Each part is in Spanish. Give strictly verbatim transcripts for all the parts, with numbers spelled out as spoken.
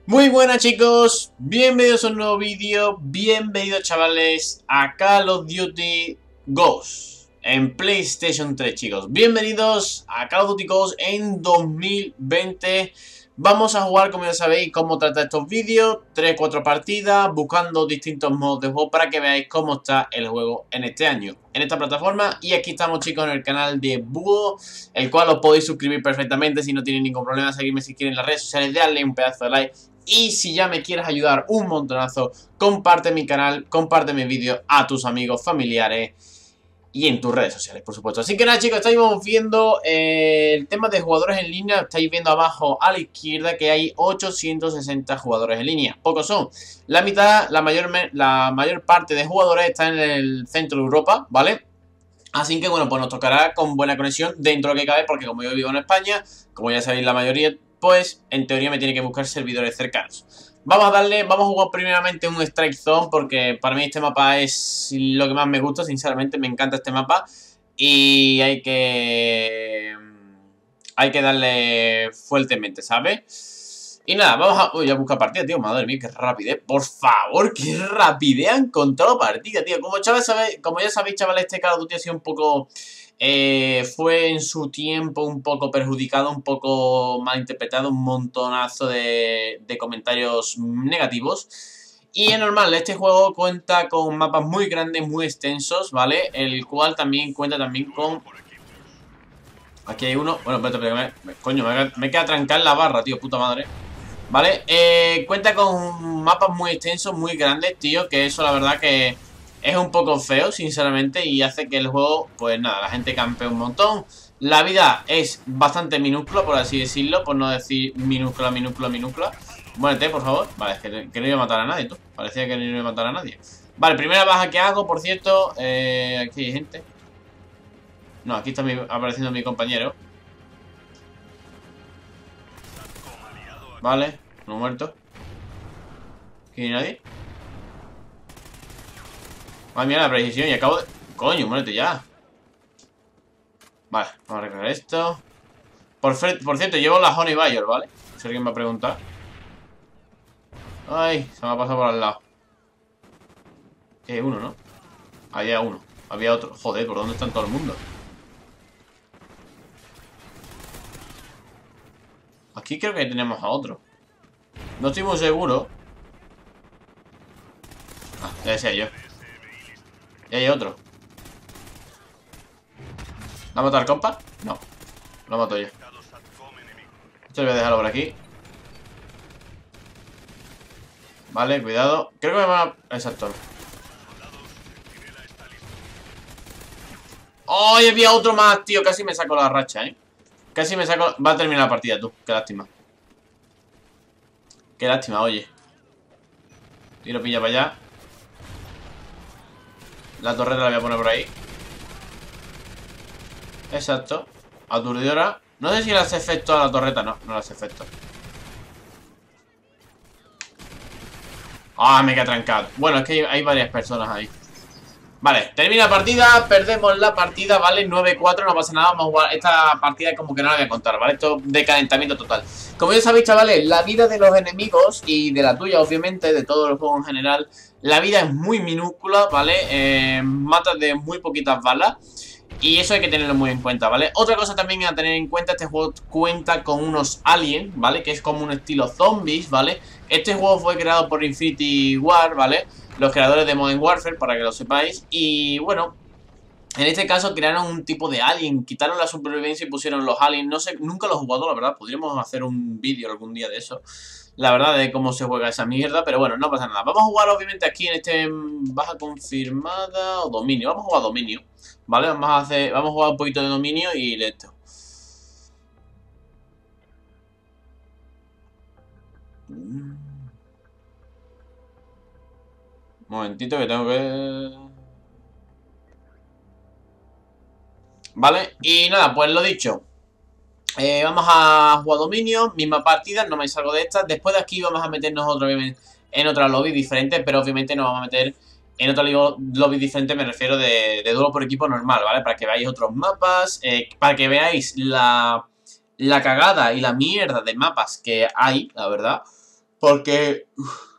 Muy buenas chicos, bienvenidos a un nuevo vídeo, bienvenidos chavales a Call of Duty Ghosts en PlayStation tres chicos. Bienvenidos a Call of Duty Ghosts en dos mil veinte. Vamos a jugar, como ya sabéis, cómo trata estos vídeos, tres cuatro partidas, buscando distintos modos de juego para que veáis cómo está el juego en este año, en esta plataforma. Y aquí estamos chicos en el canal de Búho, el cual os podéis suscribir perfectamente si no tenéis ningún problema, seguirme si quieren en las redes sociales, darle un pedazo de like. Y si ya me quieres ayudar un montonazo, comparte mi canal, comparte mi vídeo a tus amigos, familiares y en tus redes sociales, por supuesto. Así que nada chicos, estáis viendo eh, el tema de jugadores en línea. Estáis viendo abajo a la izquierda que hay ochocientos sesenta jugadores en línea. Pocos son. La mitad, la mayor, la mayor parte de jugadores está en el centro de Europa, ¿vale? Así que bueno, pues nos tocará con buena conexión dentro de lo que cabe, porque como yo vivo en España, como ya sabéis la mayoría, pues en teoría me tiene que buscar servidores cercanos. Vamos a darle, vamos a jugar primeramente un Strike Zone, porque para mí este mapa es lo que más me gusta, sinceramente, me encanta este mapa. Y hay que... Hay que darle fuertemente, ¿sabes? Y nada, vamos a... Uy, ya busca partida, tío, madre mía, qué rapidez. Por favor, qué rapidez ha encontrado partida, tío. Como, chavales, sabe, como ya sabéis, chavales, este Call of Duty ha sido un poco... Eh, fue en su tiempo un poco perjudicado, un poco mal interpretado, un montonazo de, de comentarios negativos. Y es normal, este juego cuenta con mapas muy grandes, muy extensos, ¿vale? El cual también cuenta también con... Aquí hay uno... Bueno, espérate, espérate, me... coño, me, me queda trancar la barra, tío, puta madre. ¿Vale? Eh, cuenta con mapas muy extensos, muy grandes, tío, que eso la verdad que... es un poco feo, sinceramente, y hace que el juego, pues nada, la gente campee un montón. La vida es bastante minúscula, por así decirlo, por no decir minúscula, minúscula, minúscula. Muérete, por favor. Vale, es que, que no iba a matar a nadie, tú. Parecía que no iba a matar a nadie. Vale, primera baja que hago, por cierto. Eh, aquí hay gente. No, aquí está mi, apareciendo mi compañero. Vale, no muerto. Aquí no hay nadie. Madre mía, la precisión y acabo de... Coño, muérete ya. Vale, vamos a arreglar esto. Por, por cierto, llevo la Honey Bayor, ¿vale? Si alguien me va a preguntar. Ay, se me ha pasado por al lado. Aquí hay uno, ¿no? Había uno, había otro. Joder, ¿por dónde está todo el mundo? Aquí creo que tenemos a otro. No estoy muy seguro. Ah, ya decía yo. Y hay otro. ¿La ha matado el compa? No, lo mato yo. Esto voy a dejarlo por aquí. Vale, cuidado. Creo que me van a... Exacto. ¡Oh! Y había otro más, tío. Casi me saco la racha, ¿eh? Casi me saco... Va a terminar la partida, tú. Qué lástima. Qué lástima, oye. Tiro pilla para allá. La torreta la voy a poner por ahí. Exacto. Aturdidora. No sé si le hace efecto a la torreta. No, no le hace efecto. Ah, me queda trancado. Bueno, es que hay, hay varias personas ahí. Vale, termina la partida. Perdemos la partida, ¿vale? nueve cuatro, no pasa nada. Vamos a jugar. Esta partida como que no la voy a contar, ¿vale? Esto de calentamiento total. Como ya sabéis, chavales, la vida de los enemigos y de la tuya, obviamente, de todo el juego en general, la vida es muy minúscula, ¿vale? Eh, matas de muy poquitas balas. Y eso hay que tenerlo muy en cuenta, ¿vale? Otra cosa también a tener en cuenta, este juego cuenta con unos aliens, ¿vale? Que es como un estilo zombies, ¿vale? Este juego fue creado por Infinity Ward, ¿vale? Los creadores de Modern Warfare, para que lo sepáis. Y bueno, en este caso crearon un tipo de alien, quitaron la supervivencia y pusieron los aliens. No sé, nunca lo he jugado, la verdad. Podríamos hacer un vídeo algún día de eso, la verdad, de cómo se juega esa mierda. Pero bueno, no pasa nada. Vamos a jugar obviamente aquí en este baja confirmada o dominio. Vamos a jugar dominio, ¿vale? Vamos a hacer, vamos a jugar un poquito de dominio y listo. Un momentito que tengo que... Vale, y nada, pues lo dicho. Eh, vamos a jugar dominio, misma partida, no me salgo de esta. Después de aquí vamos a meternos otra vez en otra lobby diferente, pero obviamente nos vamos a meter en otra lobby diferente, me refiero de, de duelo por equipo normal, ¿vale? Para que veáis otros mapas, eh, para que veáis la, la cagada y la mierda de mapas que hay, la verdad. Porque... uf,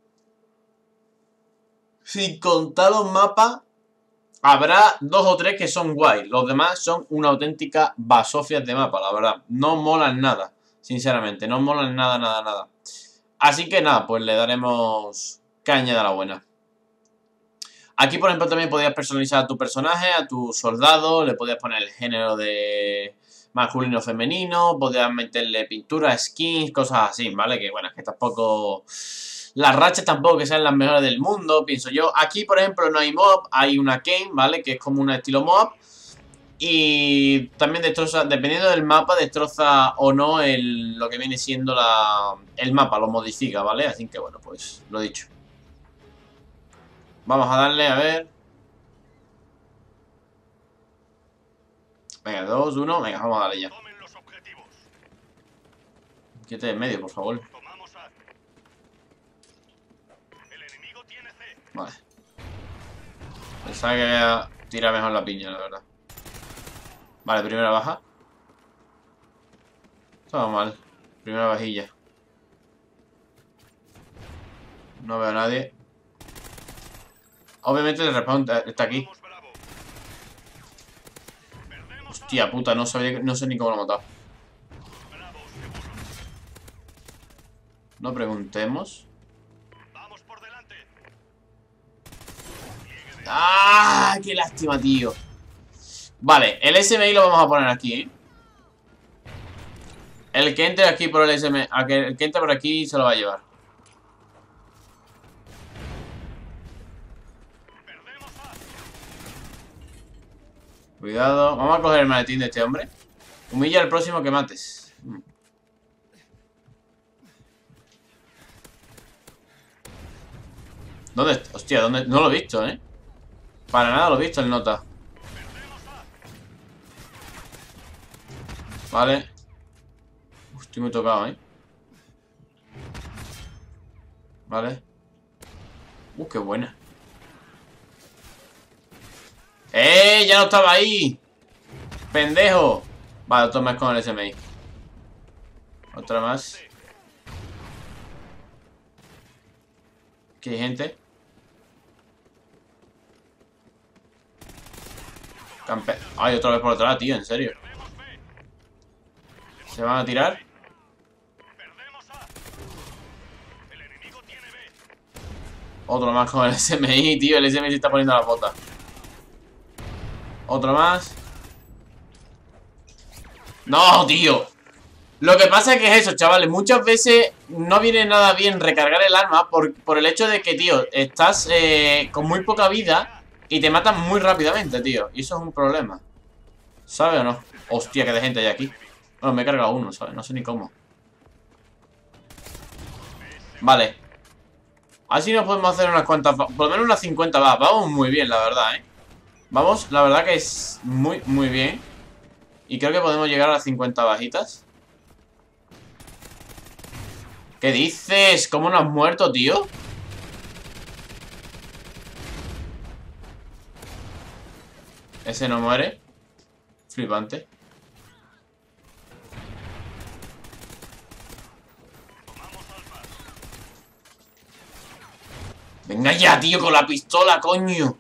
sin contar los mapas, habrá dos o tres que son guay. Los demás son una auténtica basofias de mapa, la verdad. No molan nada, sinceramente. No molan nada, nada, nada. Así que nada, pues le daremos caña de la buena. Aquí, por ejemplo, también podías personalizar a tu personaje, a tu soldado. Le podías poner el género de masculino o femenino. Podías meterle pintura, skins, cosas así, ¿vale? Que bueno, es que tampoco... Las rachas tampoco que sean las mejores del mundo, pienso yo. Aquí, por ejemplo, no hay mob, hay una Kane, ¿vale? Que es como un estilo mob. Y también destroza, dependiendo del mapa, destroza o no el, lo que viene siendo la, el mapa, lo modifica, ¿vale? Así que bueno, pues lo dicho. Vamos a darle, a ver. Venga, dos, uno, venga, vamos a darle ya. Quédate en medio, por favor. Vale. Pensaba que tira mejor la piña, la verdad. Vale, primera baja. Todo mal. Primera vajilla. No veo a nadie. Obviamente el respawn está aquí. Hostia puta, no sabía, no sé ni cómo lo he matado. No preguntemos. ¡Ah! ¡Qué lástima, tío! Vale, el S M I lo vamos a poner aquí, ¿eh? El que entre aquí por el S M I, el que entre por aquí se lo va a llevar. Cuidado, vamos a coger el maletín de este hombre. Humilla al próximo que mates. ¿Dónde está? Hostia, ¿dónde? No lo he visto, ¿eh? Para nada lo he visto el nota. Vale. Uf, estoy muy tocado, ¿eh? Vale. Uh, qué buena. ¡Eh! ¡Ya no estaba ahí! ¡Pendejo! Vale, otro más con el S M I. Otra más. ¿Qué hay gente? Campe... Ay, otra vez por atrás, tío, en serio. ¿Se van a tirar? Otro más con el S M I, tío. El S M I se está poniendo la bota. Otro más. ¡No, tío! Lo que pasa es que es eso, chavales. Muchas veces no viene nada bien recargar el arma por, por el hecho de que, tío, estás eh, con muy poca vida y te matan muy rápidamente, tío. Y eso es un problema. ¿Sabe o no? Hostia, que de gente hay aquí. Bueno, me he cargado uno, ¿sabes? No sé ni cómo. Vale. Así nos podemos hacer unas cuantas... Por lo menos unas cincuenta va. Vamos muy bien, la verdad, ¿eh? Vamos, la verdad que es muy, muy bien. Y creo que podemos llegar a las cincuenta bajitas. ¿Qué dices? ¿Cómo no has muerto, tío? Ese no muere. Flipante. Venga ya, tío, con la pistola, coño.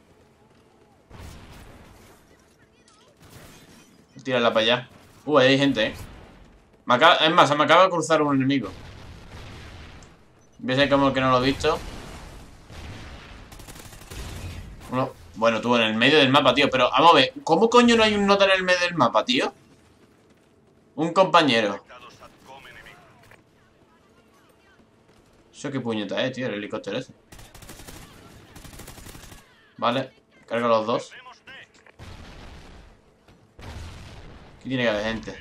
Tírala para allá. Uh, ahí hay gente, eh. Me acaba... Es más, se me acaba de cruzar un enemigo. Voy a ser como que no lo he visto. Uno... Bueno, tú en el medio del mapa, tío. Pero vamos a ver, ¿cómo coño no hay un nota en el medio del mapa, tío? Un compañero. Eso qué puñeta es, tío, el helicóptero ese. Vale, carga los dos. Aquí tiene que haber gente.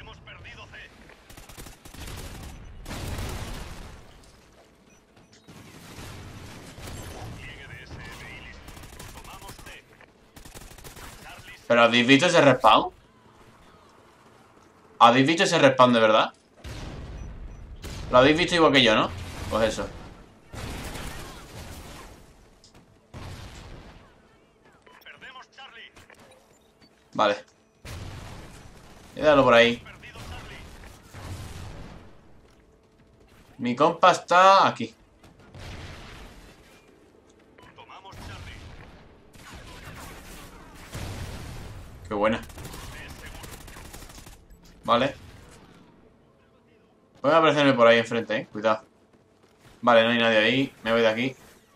¿Pero habéis visto ese respawn? ¿Habéis visto ese respawn de verdad? Lo habéis visto igual que yo, ¿no? Pues eso. Vale. Quédalo por ahí. Mi compa está aquí. Qué buena. Vale. Voy a aparecerme por ahí enfrente, eh. Cuidado. Vale, no hay nadie ahí. Me voy de aquí.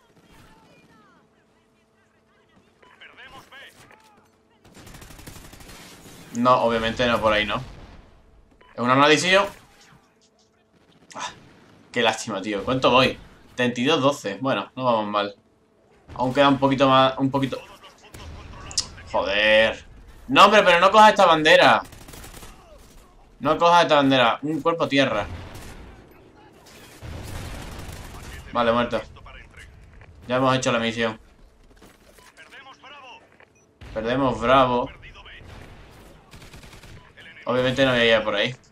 No, obviamente no, por ahí no. Es una maldición. Ah, qué lástima, tío. ¿Cuánto voy? treinta y dos doce. Bueno, no vamos mal. Aún queda un poquito más. Un poquito. Joder. No, hombre, pero no cojas esta bandera. No cojas esta bandera. Un cuerpo tierra. Vale, muerto. Ya hemos hecho la misión. Perdemos Bravo. Obviamente no voy a ir por ahí.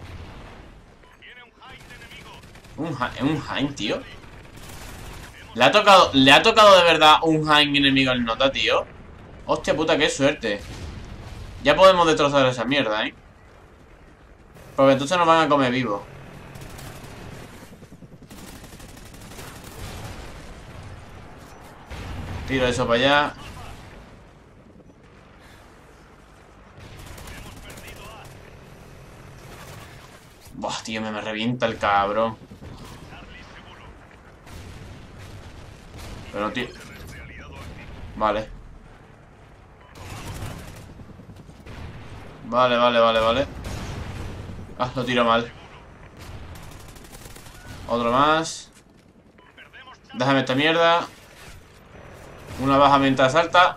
Un Jain, un Jain, tío. ¿Le ha tocado, le ha tocado de verdad un Jain enemigo al nota, tío? Hostia puta, qué suerte. Ya podemos destrozar esa mierda, ¿eh? Porque entonces nos van a comer vivos. Tiro eso para allá. Buah, tío, me, me revienta el cabrón. Pero no, tío. Vale. Vale, vale, vale, vale. Ah, lo tiro mal. Otro más. Déjame esta mierda. Una baja mientras salta.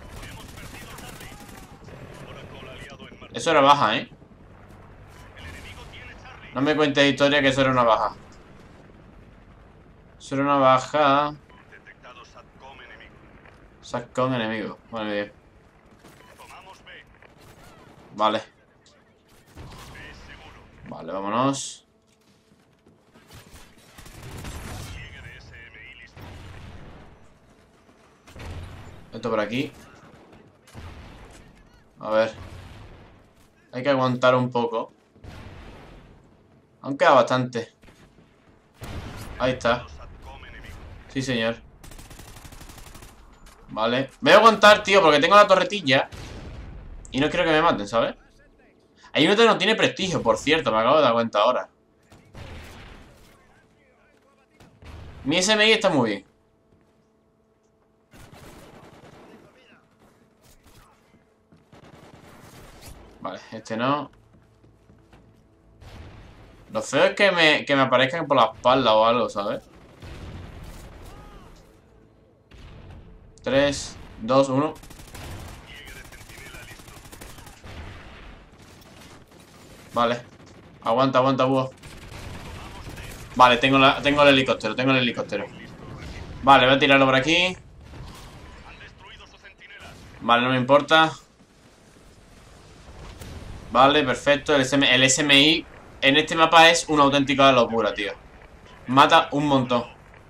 Eso era baja, ¿eh? No me cuentes historia que eso era una baja. Eso era una baja. Satcom enemigo. Vale, bien. Vale. Vale, vámonos. Esto por aquí. A ver. Hay que aguantar un poco. Aún queda bastante. Ahí está. Sí, señor. Vale. Voy a aguantar, tío, porque tengo la torretilla. Y no quiero que me maten, ¿sabes? Hay uno que no tiene prestigio, por cierto. Me acabo de dar cuenta ahora. Mi S M I está muy bien. Vale, este no. Lo feo es que me, que me aparezcan por la espalda o algo, ¿sabes? tres, dos, uno. Vale. Aguanta, aguanta, búho. Vale, tengo, la, tengo el helicóptero, tengo el helicóptero. Vale, voy a tirarlo por aquí. Vale, no me importa. Vale, perfecto. El, S M, el S M I en este mapa es una auténtica locura, tío. Mata un montón.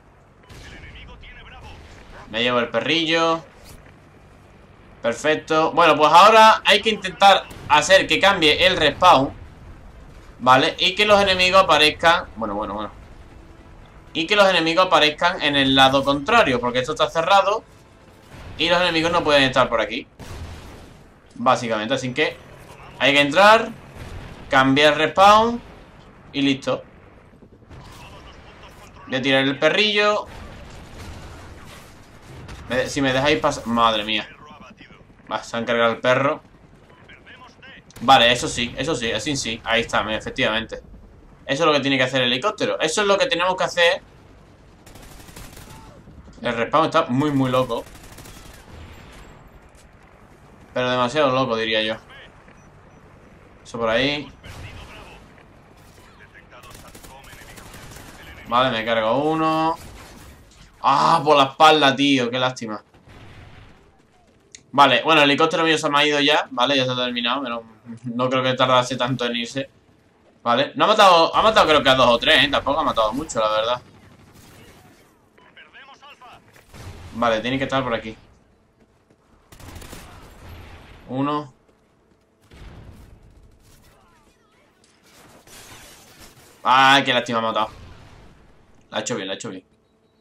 Me llevo el perrillo. Perfecto. Bueno, pues ahora hay que intentar hacer que cambie el respawn. Vale, y que los enemigos aparezcan. Bueno, bueno, bueno. Y que los enemigos aparezcan en el lado contrario, porque esto está cerrado y los enemigos no pueden estar por aquí. Básicamente, así que hay que entrar, cambiar respawn y listo. Voy a tirar el perrillo. Si me dejáis pasar... Madre mía. Va, se han cargado el perro. Vale, eso sí, eso sí, así sí. Ahí está, efectivamente. Eso es lo que tiene que hacer el helicóptero. Eso es lo que tenemos que hacer. El respawn está muy, muy loco. Pero demasiado loco, diría yo. Eso por ahí. Vale, me cargo uno. Ah, por la espalda, tío, qué lástima. Vale, bueno, el helicóptero mío se me ha ido ya. Vale, ya se ha terminado, pero no creo que tardase tanto en irse. Vale, no ha matado, ha matado creo que a dos o tres, ¿eh? Tampoco ha matado mucho, la verdad. Vale, tiene que estar por aquí. Uno. Ay, qué lástima, ha matado. La ha hecho bien, la ha hecho bien.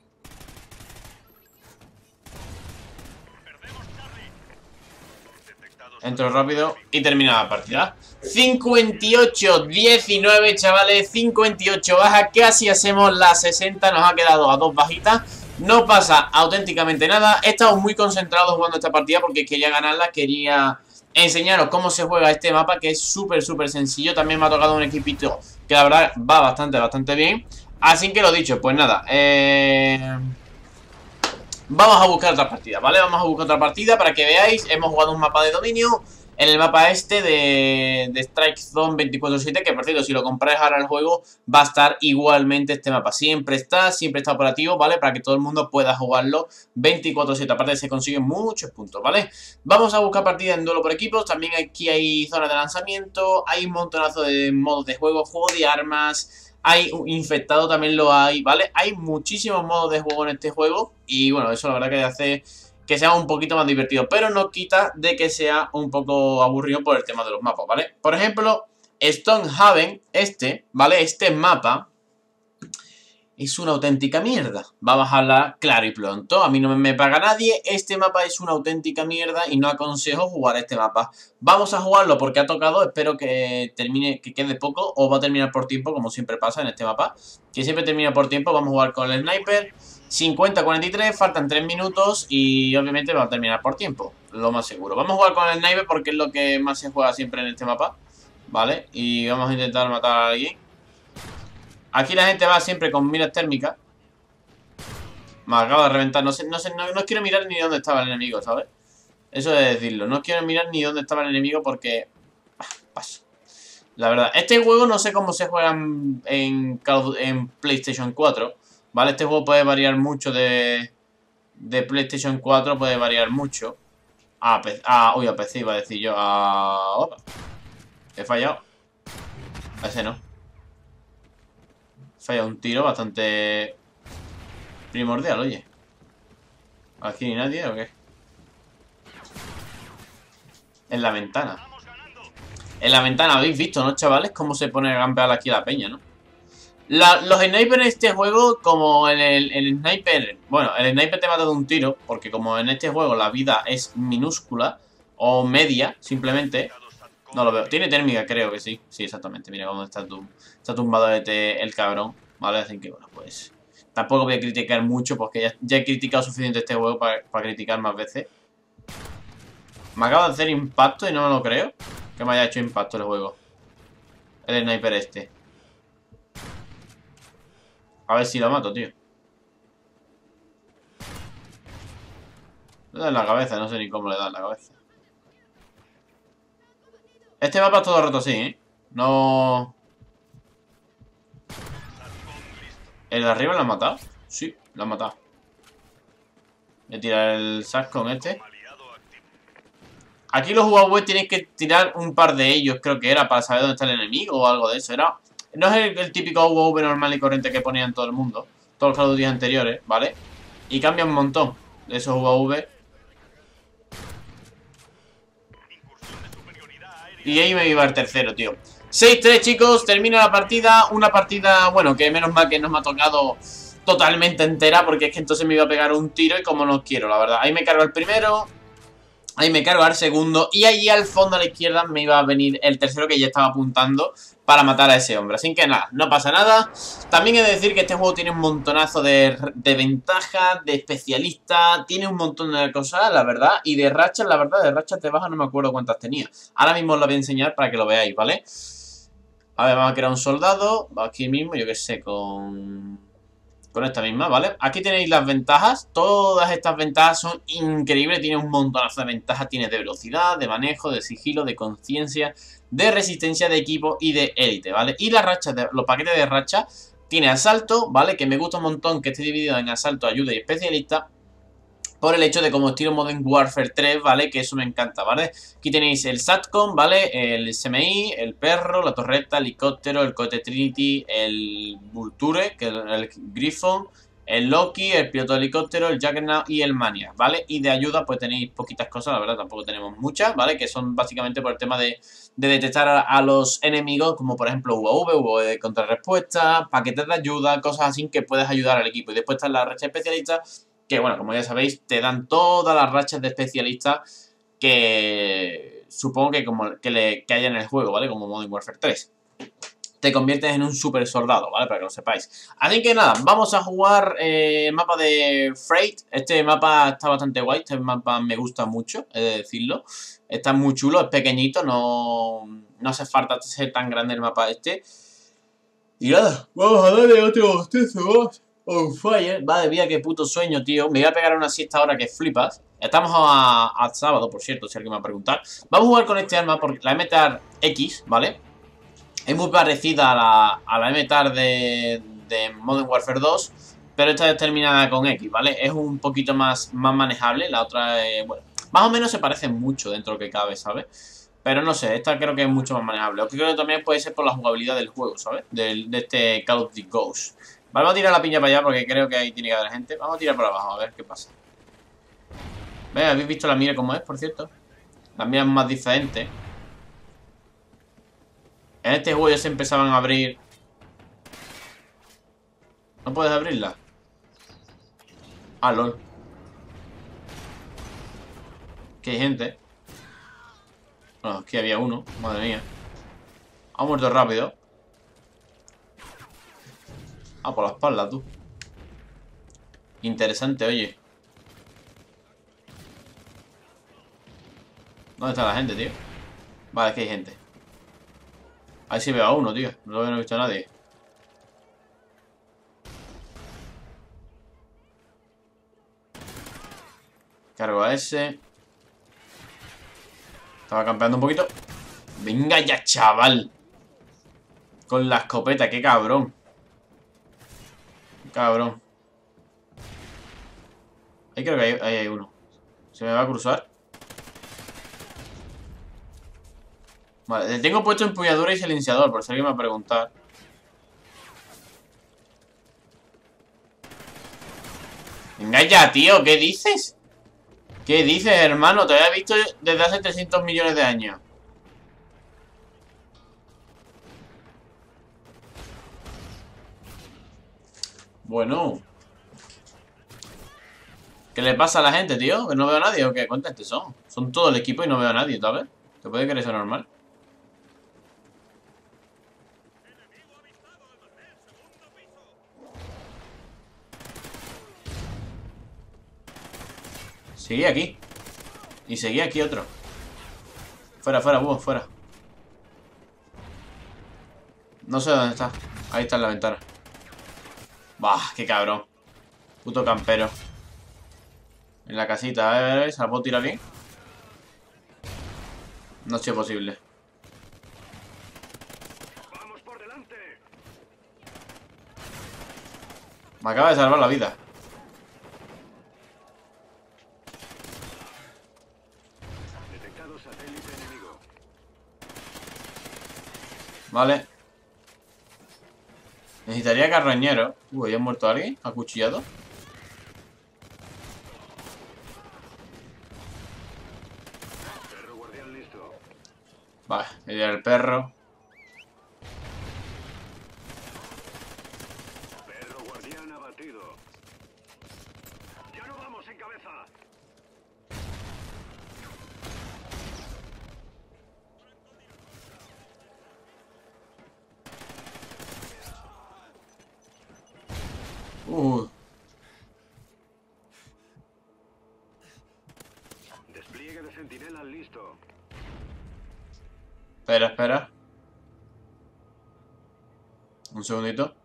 Entro rápido y termina la partida. cincuenta y ocho diecinueve, chavales. cincuenta y ocho bajas. Casi hacemos las sesenta. Nos ha quedado a dos bajitas. No pasa auténticamente nada. He estado muy concentrado jugando esta partida porque quería ganarla. Quería enseñaros cómo se juega este mapa, que es súper, súper sencillo. También me ha tocado un equipito que la verdad va bastante, bastante bien. Así que lo dicho, pues nada. Eh... Vamos a buscar otra partida, ¿vale? Vamos a buscar otra partida para que veáis. Hemos jugado un mapa de dominio en el mapa este de, de Strike Zone veinticuatro siete, que por cierto, si lo compráis ahora el juego, va a estar igualmente este mapa. Siempre está, siempre está operativo, ¿vale? Para que todo el mundo pueda jugarlo veinticuatro siete. Aparte se consiguen muchos puntos, ¿vale? Vamos a buscar partidas en duelo por equipos. También aquí hay zonas de lanzamiento. Hay un montonazo de modos de juego, juego de armas. Hay infectado, también lo hay, ¿vale? Hay muchísimos modos de juego en este juego. Y bueno, eso la verdad que hace que sea un poquito más divertido. Pero no quita de que sea un poco aburrido por el tema de los mapas, ¿vale? Por ejemplo, Stonehaven, este, ¿vale? Este mapa es una auténtica mierda. Vamos a hablar claro y pronto. A mí no me paga nadie. Este mapa es una auténtica mierda y no aconsejo jugar este mapa. Vamos a jugarlo porque ha tocado. Espero que termine, que quede poco, o va a terminar por tiempo, como siempre pasa en este mapa, que siempre termina por tiempo. Vamos a jugar con el sniper. cincuenta a cuarenta y tres, faltan tres minutos y obviamente va a terminar por tiempo, lo más seguro. Vamos a jugar con el sniper porque es lo que más se juega siempre en este mapa, ¿vale? Y vamos a intentar matar a alguien. Aquí la gente va siempre con miras térmicas. Me acabo de reventar. No sé, no sé, no, no quiero mirar ni dónde estaba el enemigo, ¿sabes? Eso es decirlo. No quiero mirar ni dónde estaba el enemigo porque... Ah, paso. La verdad. Este juego no sé cómo se juega en, en, en PlayStation cuatro. ¿Vale? Este juego puede variar mucho de... De PlayStation cuatro puede variar mucho. Ah, P C, ah uy, a P C iba a decir yo. Ah, opa. He fallado. A ese no. Falla un tiro bastante primordial, oye. ¿Aquí ni nadie o qué? En la ventana. En la ventana, habéis visto, ¿no, chavales? Cómo se pone a campear aquí la peña, ¿no? La, los snipers en este juego, como en el, el sniper... Bueno, el sniper te mata de un tiro, porque como en este juego la vida es minúscula, o media, simplemente... No lo veo. Tiene térmica, creo que sí. Sí, exactamente. Mira cómo está, tum está tumbado este, el cabrón. Vale, así que bueno, pues... Tampoco voy a criticar mucho porque ya, ya he criticado suficiente este juego para, para criticar más veces. Me acaba de hacer impacto y no me lo creo. Que me haya hecho impacto el juego. El sniper este. A ver si lo mato, tío. Le da en la cabeza, no sé ni cómo le da en la cabeza. Este mapa es todo roto así, ¿eh? No... ¿El de arriba lo han matado? Sí, lo han matado. Voy a tirar el sac con este. Aquí los U A V tenéis que tirar un par de ellos, creo que era, para saber dónde está el enemigo o algo de eso. Era... No es el, el típico U A V normal y corriente que ponían todo el mundo. Todos los Call of Duty anteriores, ¿vale? Y cambia un montón de esos U A V. Y ahí me iba el tercero, tío. seis tres, chicos, termina la partida. Una partida, bueno, que menos mal que no me ha tocado totalmente entera, porque es que entonces me iba a pegar un tiro y como no quiero, la verdad. Ahí me cargo el primero, ahí me cargo el segundo, y allí al fondo a la izquierda me iba a venir el tercero, que ya estaba apuntando para matar a ese hombre. Así que nada, no pasa nada. También he de decir que este juego tiene un montonazo de, de ventajas, de especialistas, tiene un montón de cosas, la verdad. Y de rachas, la verdad, de rachas de baja no me acuerdo cuántas tenía. Ahora mismo os lo voy a enseñar para que lo veáis, ¿vale? A ver, vamos a crear un soldado. Aquí mismo, yo qué sé, con... Con esta misma, ¿vale? Aquí tenéis las ventajas. Todas estas ventajas son increíbles. Tiene un montonazo de ventajas. Tiene de velocidad, de manejo, de sigilo, de conciencia, de resistencia de equipo y de élite, ¿vale? Y las rachas, de, los paquetes de racha. Tiene asalto, ¿vale? Que me gusta un montón que esté dividido en asalto, ayuda y especialista. Por el hecho de como estilo Modern Warfare tres, ¿vale? Que eso me encanta, ¿vale? Aquí tenéis el SATCOM, ¿vale? El S M I, el perro, la torreta, el helicóptero, el cohete Trinity, el Vulture, que es el Griffon, el Loki, el piloto de helicóptero, el Juggernaut y el Maniac, ¿vale? Y de ayuda pues tenéis poquitas cosas, la verdad tampoco tenemos muchas, ¿vale? Que son básicamente por el tema de, de detectar a, a los enemigos, como por ejemplo U A V, U A V de contrarrespuesta, paquetes de ayuda, cosas así que puedes ayudar al equipo. Y después están las rachas especialistas, que bueno, como ya sabéis, te dan todas las rachas de especialistas que supongo que como que, le, que haya en el juego, ¿vale? Como Modern Warfare tres. Te conviertes en un super soldado, ¿vale? Para que lo sepáis. Así que nada, vamos a jugar el eh, mapa de Freight. Este mapa está bastante guay, este mapa me gusta mucho, he de decirlo. Está muy chulo, es pequeñito, no, no hace falta ser tan grande el mapa este. Y nada, vamos a darle otro bostezo, on fire. Vale, mira qué puto sueño, tío. Me voy a pegar una siesta ahora que flipas. Estamos a, a sábado, por cierto, si alguien me va a preguntar. Vamos a jugar con este arma, porque la M T A R X, ¿vale? Es muy parecida a la, a la M T A R de, de Modern Warfare dos, pero esta es terminada con X, ¿vale? Es un poquito más, más manejable, la otra, eh, bueno, más o menos se parecen mucho dentro de lo que cabe, ¿sabes? Pero no sé, esta creo que es mucho más manejable. Lo que creo que también puede ser por la jugabilidad del juego, ¿sabes? De, de este Call of Duty Ghost. Vale, vamos a tirar la piña para allá porque creo que ahí tiene que haber gente. Vamos a tirar por abajo, a ver qué pasa. ¿Ves? ¿Habéis visto la mira cómo es, por cierto? La mira es más diferente. En este juego ya se empezaban a abrir. ¿No puedes abrirla? Ah, lol. Que hay gente. Bueno, aquí había uno. Madre mía. Ha muerto rápido. Ah, por la espalda, tú. Interesante, oye. ¿Dónde está la gente, tío? Vale, es que hay gente. Ahí sí veo a uno, tío. No lo he visto a nadie. Cargo a ese. Estaba campeando un poquito. Venga ya, chaval. Con la escopeta, qué cabrón. Cabrón. Ahí creo que hay, ahí hay uno. ¿Se me va a cruzar? Vale, le tengo puesto empuñadura y silenciador, por si alguien me va a preguntar. Venga ya, tío, ¿qué dices? ¿Qué dices, hermano? Te había visto desde hace trescientos millones de años. Bueno. ¿Qué le pasa a la gente, tío? ¿Que no veo a nadie o qué? ¿Cuántos este son? Son todo el equipo y no veo a nadie, ¿sabes? ¿Te puede creer eso normal? Seguí aquí. Y seguí aquí otro. Fuera, fuera, búho, fuera. No sé dónde está. Ahí está en la ventana. Bah, qué cabrón. Puto campero. En la casita, a ver, a ver, ¿se la puedo tirar bien? No ha sido posible. Vamos por delante. Me acaba de salvar la vida. Detectado satélite enemigo. Vale. Necesitaría carroñero. Uy, ¿ha muerto alguien? ¿Acuchillado? Perro guardián listo. Vale, me dio el perro. Perro guardián abatido. Ya no vamos en cabeza. Uh. Despliegue de centinela listo. Espera, espera. Un segundito.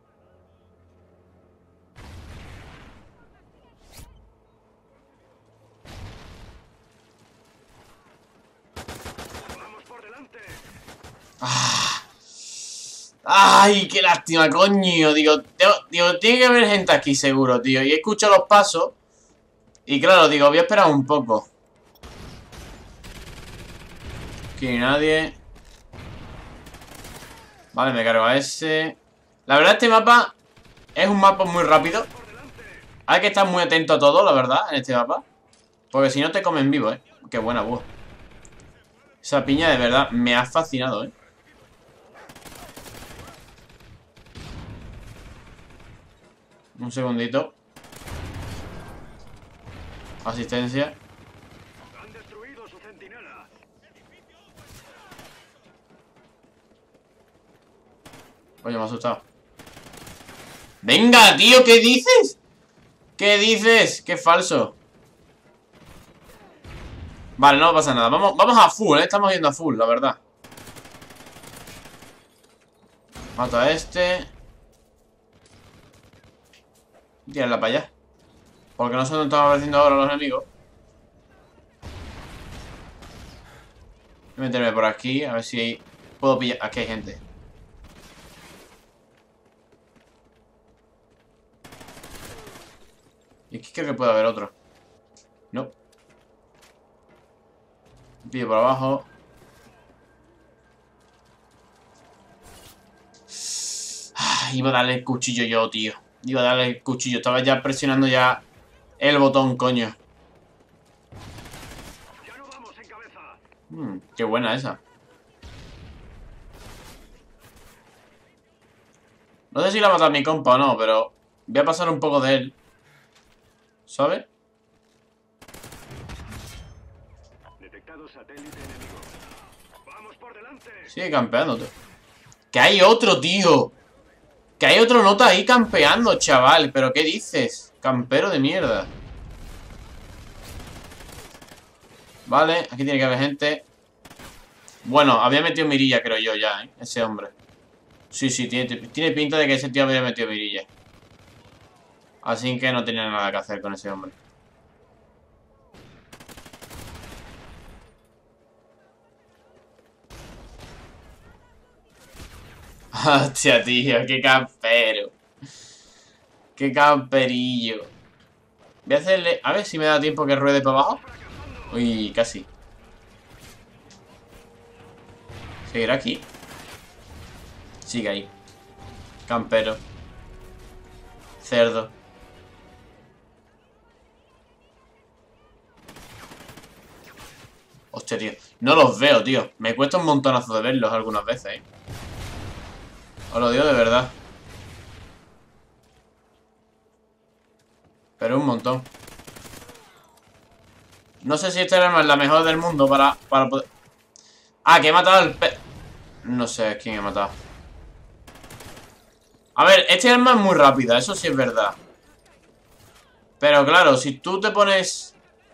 Vamos por delante. ¡Ah! ¡Ay, qué lástima, coño! Digo, tengo- digo, tiene que haber gente aquí seguro, tío. Y escucho los pasos. Y claro, digo, voy a esperar un poco. Aquí no hay nadie. Vale, me cargo a ese. La verdad, este mapa es un mapa muy rápido. Por delante. Hay que estar muy atento a todo, la verdad, en este mapa. Porque si no te comen vivo, ¿eh? Qué buena, buah. Esa piña de verdad me ha fascinado, ¿eh? Un segundito. Asistencia. Han destruido su centinela. Oye, me ha asustado. ¡Venga, tío! ¿Qué dices? ¿Qué dices? ¡Qué falso! Vale, no pasa nada. Vamos, vamos a full, ¿eh? Estamos yendo a full, la verdad. Mato a este. Tírala para allá. Porque no sé dónde están apareciendo ahora los enemigos. Voy a meterme por aquí, a ver si puedo pillar. Aquí hay gente. Y aquí creo que puede haber otro. No. Pillo por abajo. Ah, iba a darle el cuchillo yo, tío. Iba a darle el cuchillo. Estaba ya presionando ya el botón, coño. Ya no vamos en cabeza. Hmm, qué buena esa. No sé si la ha matado mi compa o no, pero voy a pasar un poco de él. ¿Sabes? Detectado satélite enemigo. Vamos por delante. Sigue campeando, tío. Que hay otro, tío. Que hay otro nota ahí campeando, chaval. ¿Pero qué dices? Campero de mierda. Vale, aquí tiene que haber gente. Bueno, había metido mirilla, creo yo ya, ¿eh? Ese hombre. Sí, sí, tiene, tiene pinta de que ese tío había metido mirilla. Así que no tenía nada que hacer con ese hombre. Hostia, tío, qué campero. Qué camperillo. Voy a hacerle... A ver si me da tiempo que ruede para abajo. Uy, casi. ¿Seguirá aquí? Sigue ahí. Campero. Cerdo. Hostia, tío. No los veo, tío. Me cuesta un montonazo de verlos algunas veces, ¿eh? Os lo digo de verdad. Pero un montón. No sé si esta arma es la mejor del mundo para, para poder... Ah, que he matado al pe... No sé quién he matado. A ver, este arma es muy rápida, eso sí es verdad. Pero claro, si tú te pones...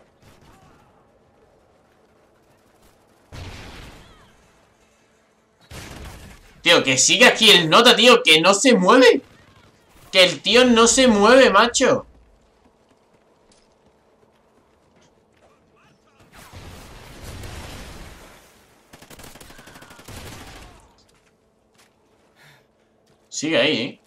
Tío, que sigue aquí el nota, tío, que no se mueve. Que el tío no se mueve, macho. Sigue ahí, ¿eh?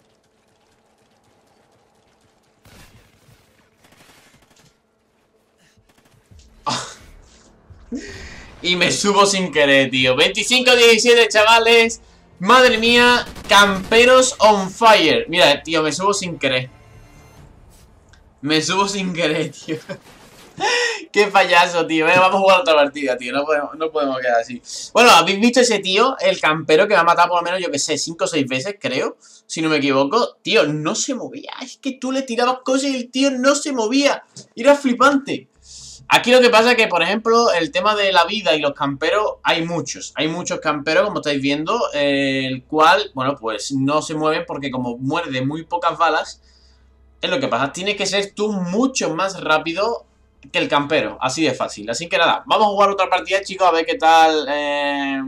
Y me subo sin querer, tío. veinticinco diecisiete, chavales. Madre mía, camperos on fire. Mira, tío, me subo sin querer. Me subo sin querer, tío. Qué payaso, tío. Venga, vamos a jugar otra partida, tío. No podemos, no podemos quedar así. Bueno, ¿habéis visto ese tío? El campero que me ha matado por lo menos, yo que sé, cinco o seis veces, creo. Si no me equivoco. Tío, no se movía. Es que tú le tirabas cosas y el tío no se movía. Era flipante. Aquí lo que pasa es que, por ejemplo, el tema de la vida y los camperos, hay muchos. Hay muchos camperos, como estáis viendo, eh, el cual, bueno, pues no se mueven porque como muere de muy pocas balas, es lo que pasa. Tienes que ser tú mucho más rápido que el campero. Así de fácil. Así que nada, vamos a jugar otra partida, chicos, a ver qué tal... Eh...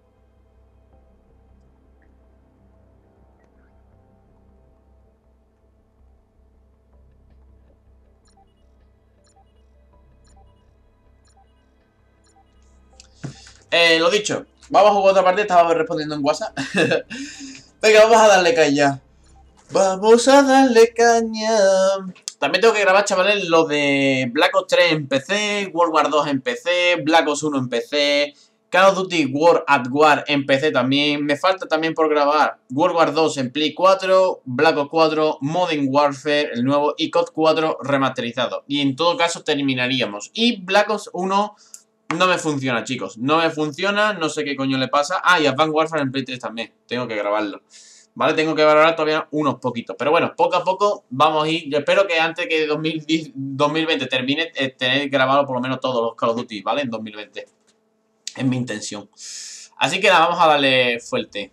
Eh, lo dicho, vamos a jugar otra partida, estaba respondiendo en WhatsApp. Venga, vamos a darle caña. Vamos a darle caña. También tengo que grabar, chavales, lo de Black Ops tres en P C, World War dos en P C, Black Ops uno en P C, Call of Duty World at War en P C también. Me falta también por grabar World War dos en Play cuatro, Black Ops cuatro, Modern Warfare, el nuevo, y C O D cuatro remasterizado. Y en todo caso terminaríamos. Y Black Ops uno no me funciona, chicos. No me funciona, no sé qué coño le pasa. Ah, y Advanced Warfare en Play tres también. Tengo que grabarlo. Vale, tengo que grabar todavía unos poquitos. Pero bueno, poco a poco vamos a ir. Yo espero que antes que dos mil veinte termine, eh, tener grabado por lo menos todos los Call of Duty, ¿vale? En dos mil veinte. Es mi intención. Así que nada, vamos a darle fuerte.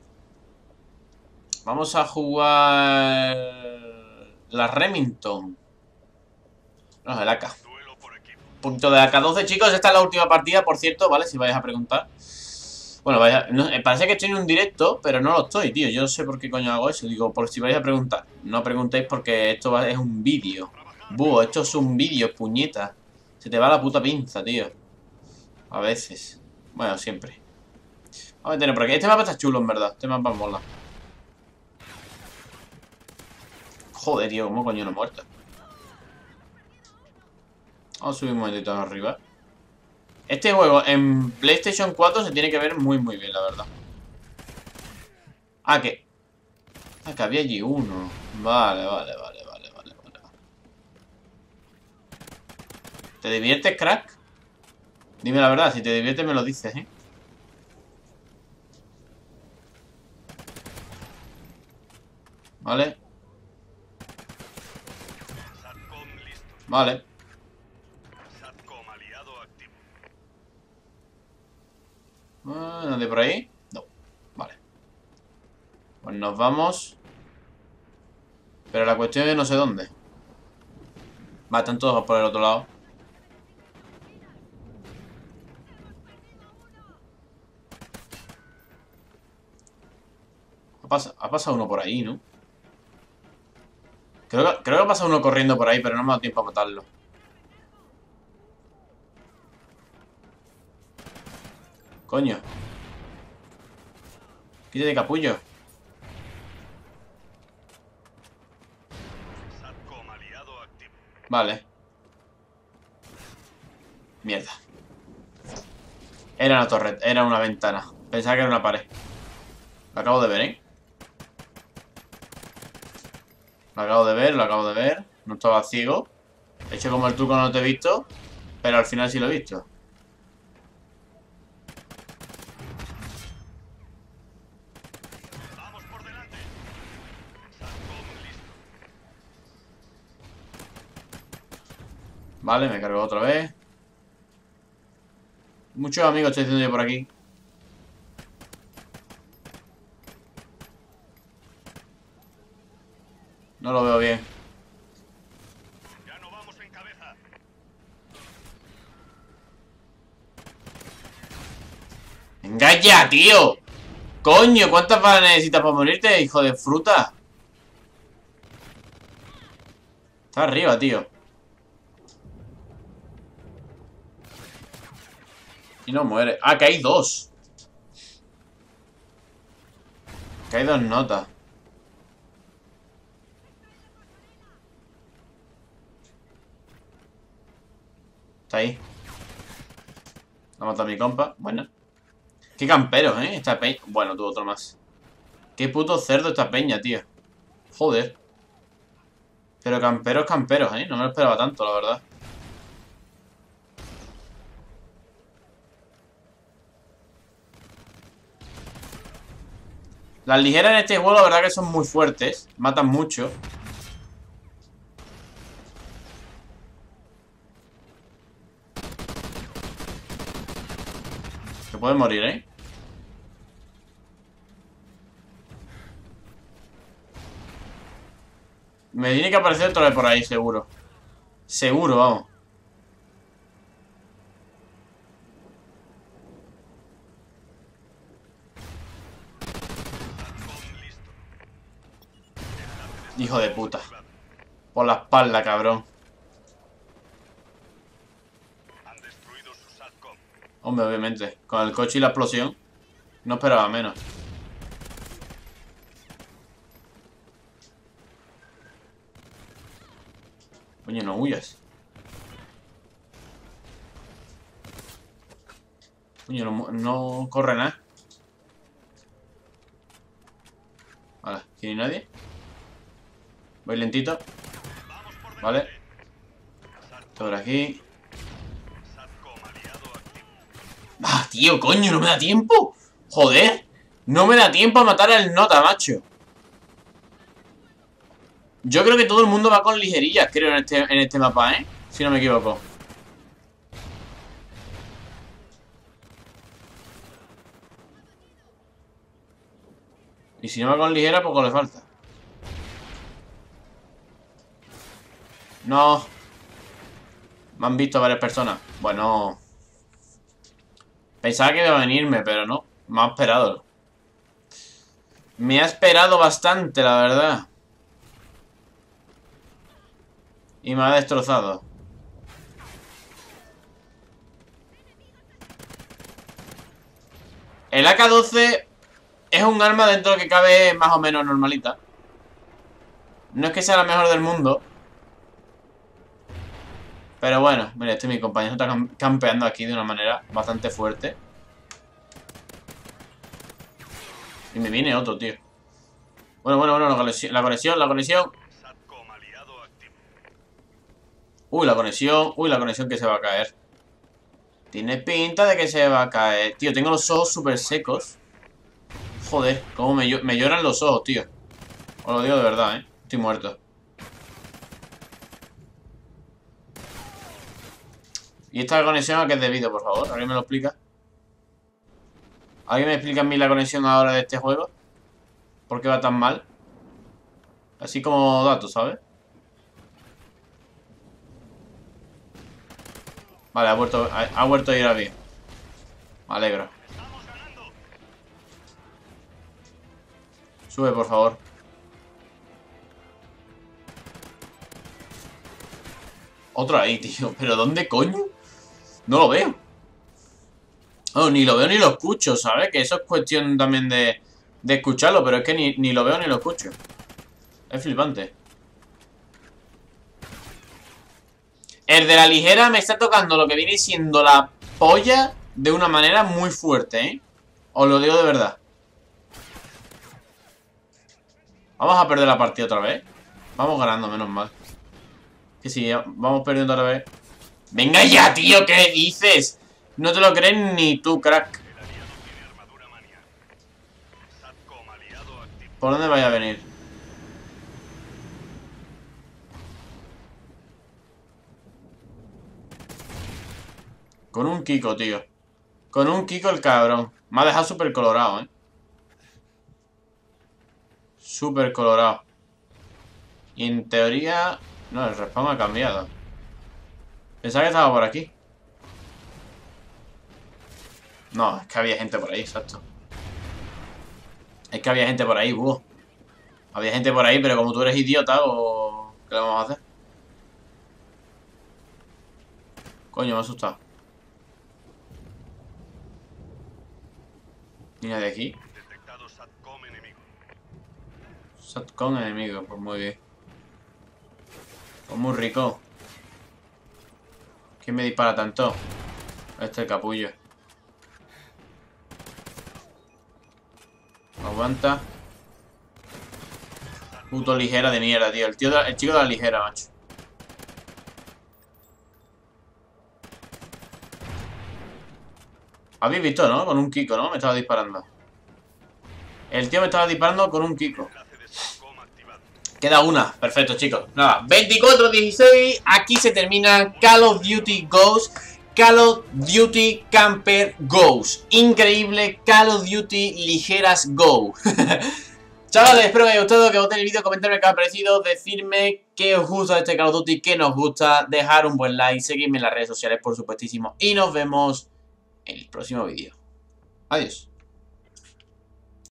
Vamos a jugar la Remington. No, el A K. Punto de A K doce, chicos. Esta es la última partida, por cierto, ¿vale? Si vais a preguntar. Bueno, vaya, no, parece que estoy en un directo, pero no lo estoy, tío. Yo no sé por qué coño hago eso. Digo, por si vais a preguntar. No preguntéis porque esto va, es un vídeo. Buh, esto es un vídeo, puñeta. Se te va la puta pinza, tío. A veces. Bueno, siempre. Vamos a tener por aquí. Este mapa está chulo, en verdad. Este mapa mola. Joder, tío, ¿cómo coño no he muerto? Vamos a subir un momentito arriba. Este juego en PlayStation cuatro se tiene que ver muy muy bien, la verdad. Ah, que... Ah, que había allí uno. Vale, vale, vale, vale, vale, vale. ¿Te diviertes, crack? Dime la verdad, si te diviertes me lo dices, ¿eh? Vale. Vale. Ah, ¿nadie por ahí? No. Vale. Pues nos vamos. Pero la cuestión es no sé dónde. Va, están todos por el otro lado. Ha pasado, ha pasado uno por ahí, ¿no? Creo que, creo que ha pasado uno corriendo por ahí, pero no me ha dado tiempo a matarlo. Coño. Quítate, capullo. Vale. Mierda. Era una torre, era una ventana. Pensaba que era una pared. Lo acabo de ver, ¿eh? Lo acabo de ver, lo acabo de ver. No estaba ciego. He hecho como el truco, no te he visto. Pero al final sí lo he visto. Vale, me cargo otra vez. Muchos amigos estoy haciendo yo por aquí. No lo veo bien. Ya no vamos en cabeza. ¡Venga ya, tío! ¡Coño! ¿Cuántas balas necesitas para morirte, hijo de fruta? Está arriba, tío. Y no muere. Ah, que hay dos. Que hay dos notas. Está ahí. La mata a mi compa. Bueno. Qué camperos, ¿eh? Esta peña. Bueno, tú otro más. Qué puto cerdo esta peña, tío. Joder. Pero camperos, camperos, ¿eh? No me lo esperaba tanto, la verdad. Las ligeras en este juego, la verdad que son muy fuertes. Matan mucho. Se puede morir, ¿eh? Me tiene que aparecer otra vez por ahí, seguro. Seguro, vamos. Hijo de puta. Por la espalda, cabrón. Hombre, obviamente. Con el coche y la explosión. No esperaba menos. Coño, no huyas. Coño, no, no corre nada. Vale, aquí no hay nadie. Voy lentito. Vale. Esto por aquí. ¡Ah, tío, coño! ¡No me da tiempo! ¡Joder! No me da tiempo a matar al nota, macho. Yo creo que todo el mundo va con ligerillas, creo, en este, en este mapa, ¿eh? Si no me equivoco. Y si no va con ligera, poco le falta. No. Me han visto varias personas. Bueno. Pensaba que iba a venirme, pero no. Me ha esperado. Me ha esperado bastante, la verdad. Y me ha destrozado. El A K doce es un arma dentro de lo que cabe más o menos normalita. No es que sea la mejor del mundo. Pero bueno, mira, este mi compañero está campeando aquí de una manera bastante fuerte. Y me viene otro, tío. Bueno, bueno, bueno, la conexión, la conexión, la conexión. Uy, la conexión, uy, la conexión que se va a caer. Tiene pinta de que se va a caer. Tío, tengo los ojos súper secos. Joder, cómo me, me lloran los ojos, tío. Os lo digo de verdad, eh. Estoy muerto. ¿Y esta conexión a qué es debido, por favor? ¿Alguien me lo explica? ¿Alguien me explica a mí la conexión ahora de este juego? ¿Por qué va tan mal? Así como datos, ¿sabes? Vale, ha vuelto, ha, ha vuelto a ir a bien. Me alegro. Sube, por favor. Otro ahí, tío. ¿Pero dónde coño? No lo veo. Oh, ni lo veo ni lo escucho, ¿sabes? Que eso es cuestión también de, de escucharlo. Pero es que ni, ni lo veo ni lo escucho. Es flipante. El de la ligera me está tocando lo que viene siendo la polla de una manera muy fuerte, ¿eh? Os lo digo de verdad. Vamos a perder la partida otra vez. Vamos ganando, menos mal. Que sí, vamos perdiendo otra vez. ¡Venga ya, tío! ¿Qué dices? No te lo crees ni tú, crack. ¿Por dónde vaya a venir? Con un Kiko, tío. Con un Kiko el cabrón. Me ha dejado súper colorado, eh. Súper colorado. Y en teoría... No, el respawn ha cambiado. Pensaba que estaba por aquí. No, es que había gente por ahí, exacto. Es que había gente por ahí, búho. Había gente por ahí, pero como tú eres idiota, o... ¿qué le vamos a hacer? Coño, me ha asustado. Mira de aquí. Detectado SATCOM enemigo. SATCOM enemigo, pues muy bien. Pues muy rico. ¿Quién me dispara tanto? Este capullo. Aguanta. Puto ligera de mierda, tío. El, tío de, el chico de la ligera, macho. Habéis visto, ¿no? Con un Kiko, ¿no? Me estaba disparando. El tío me estaba disparando con un Kiko. Queda una. Perfecto, chicos. Nada, veinticuatro dieciséis. Aquí se termina Call of Duty Ghosts. Call of Duty Camper Ghosts. Increíble Call of Duty Ligeras Go. Chavales, espero que os haya gustado, que os guste el vídeo, comentarme qué os ha parecido, decirme qué os gusta de este Call of Duty, qué nos gusta, dejar un buen like, seguirme en las redes sociales, por supuestísimo. Y nos vemos en el próximo vídeo. Adiós.